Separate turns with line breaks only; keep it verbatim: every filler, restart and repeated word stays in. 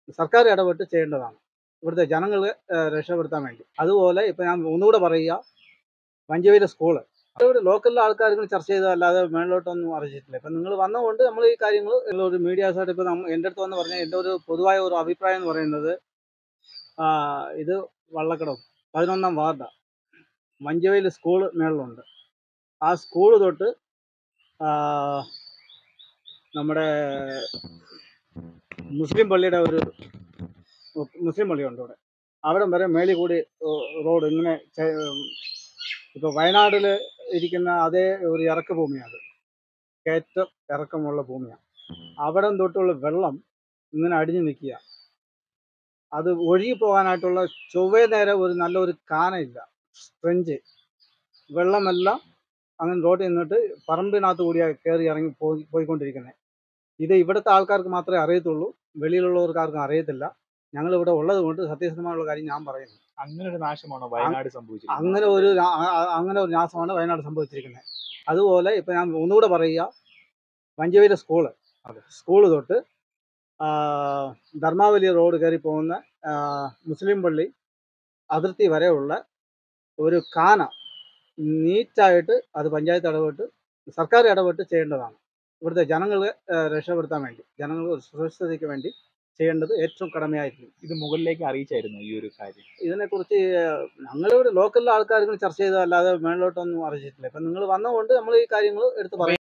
സർക്കാർ ഇടപെട്ട് ചെയ്യേണ്ടതാണ് ഇവിടുത്തെ ജനങ്ങളെ ഏഹ്, രക്ഷപ്പെടുത്താൻ വേണ്ടി. അതുപോലെ ഇപ്പം ഞാൻ ഒന്നുകൂടെ പറയുക, വഞ്ചിയൂര് സ്കൂള് ഒരു ലോക്കലിലെ ആൾക്കാർ ചർച്ച ചെയ്തതല്ലാതെ മേളിലോട്ടൊന്നും അറിയിച്ചിട്ടില്ല. ഇപ്പം നിങ്ങൾ വന്നതുകൊണ്ട് നമ്മൾ ഈ കാര്യങ്ങൾ ഒരു മീഡിയാസായിട്ട് ഇപ്പം നമ്മ എൻ്റെ അടുത്ത് വന്ന് പറഞ്ഞാൽ എൻ്റെ ഒരു പൊതുവായ ഒരു അഭിപ്രായം എന്ന് പറയുന്നത്, ആ, ഇത് വള്ളക്കടവ് പതിനൊന്നാം വാർഡാണ്. മഞ്ചവയിൽ സ്കൂള് മേളിലുണ്ട്. ആ സ്കൂള് തൊട്ട് ആ, നമ്മുടെ മുസ്ലിം പള്ളിയുടെ ഒരു മുസ്ലിം പള്ളിയുണ്ട് ഇവിടെ. അവിടം വരെ മേളിൽ കൂടി റോഡ് ഇങ്ങനെ ഇപ്പോൾ വയനാട്ടിൽ ഇരിക്കുന്ന അതേ ഒരു ഇറക്ക ഭൂമിയാണ്, കയറ്റം ഇറക്കമുള്ള ഭൂമിയാണ്. അവിടം തൊട്ടുള്ള വെള്ളം ഇങ്ങനെ അടിഞ്ഞു നിൽക്കുക. അത് ഒഴുകി പോകാനായിട്ടുള്ള ചൊവ്വേ നേരെ ഒരു നല്ലൊരു കാനയില്ല, സ്ട്രെഞ്ച് വെള്ളമെല്ലാം അങ്ങനെ റോഡിൽ നിന്നിട്ട് പറമ്പിനകത്ത് കൂടിയാണ് കയറി ഇറങ്ങി പോയി പോയിക്കൊണ്ടിരിക്കുന്നത്. ഇത് ഇവിടുത്തെ ആൾക്കാർക്ക് മാത്രമേ അറിയത്തുള്ളൂ, വെളിയിലുള്ളവർക്ക് ആർക്കും അറിയത്തില്ല. ഞങ്ങൾ ഇവിടെ ഉള്ളത് കൊണ്ട് സത്യസന്ധമായുള്ള കാര്യം ഞാൻ പറയുന്നു.
അങ്ങനെ ഒരു നാശമാണോ വയനാട് സംഭവിച്ചിരിക്കുന്നത്?
അങ്ങനെ ഒരു നാ- ആ- ആ- അങ്ങനെ ഒരു നാശമാണ് വയനാട് സംഭവിച്ചിരിക്കുന്നത്. അതുപോലെ ഇപ്പം ഞാൻ ഒന്നുകൂടെ പറയുക, വഞ്ചിയൂര് സ്കൂള് സ്കൂള് തൊട്ട് ആ, ധർമാവലി റോഡ് കയറി പോകുന്ന ആ, മുസ്ലിം പള്ളി അതിർത്തി വരെയുള്ള ഒരു കാന നീറ്റായിട്ട് അത് പഞ്ചായത്ത് ഇടപെട്ട് സർക്കാർ ഇടപെട്ട് ചെയ്യേണ്ടതാണ് ഇവിടുത്തെ ജനങ്ങളെ ഏഹ്, രക്ഷപ്പെടുത്താൻ വേണ്ടി, ജനങ്ങളുടെ സുരക്ഷിതതയ്ക്ക് വേണ്ടി ചെയ്യേണ്ടത് ഏറ്റവും കടമയായിരിക്കും.
ഇത് മുകളിലേക്ക് അറിയിച്ചായിരുന്നു ഈ ഒരു കാര്യം?
ഇതിനെക്കുറിച്ച് ഞങ്ങളിവിടെ ലോക്കലിലെ ആൾക്കാർ ചർച്ച ചെയ്തതല്ലാതെ മേളിലോട്ടൊന്നും അറിയിച്ചിട്ടില്ല. ഇപ്പം നിങ്ങൾ വന്നതുകൊണ്ട് നമ്മൾ ഈ കാര്യങ്ങൾ എടുത്ത് പറയും.